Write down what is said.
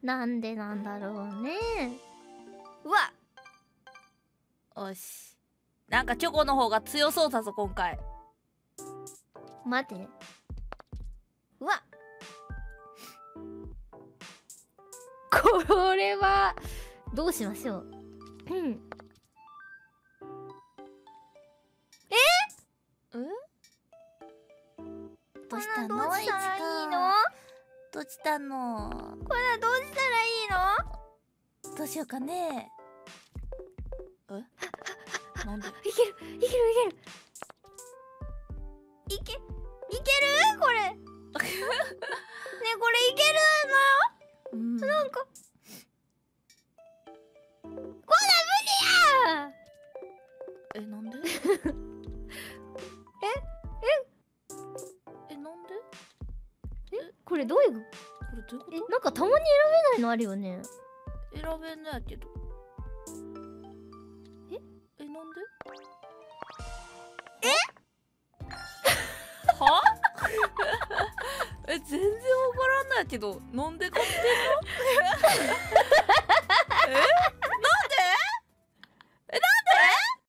なんでなんだろうね。 うわよし、なんかチョコの方が強そうだぞ今回。 待って。うわこれはどうしましょう。 どうしたの？ どうしたらいいの？ どうしたの？ これどうしたらいいの？ どうしようかね。なんで？ いけるいけるいけるこれねえ、これいけるの？なんかこんな無理や。 なんで？なんで？ これどういうこれどういうこなんかたまに選べないのあるよね。 と？選べんのやけど。なんで？は？全然わからんのやけど、なんで買ってんの？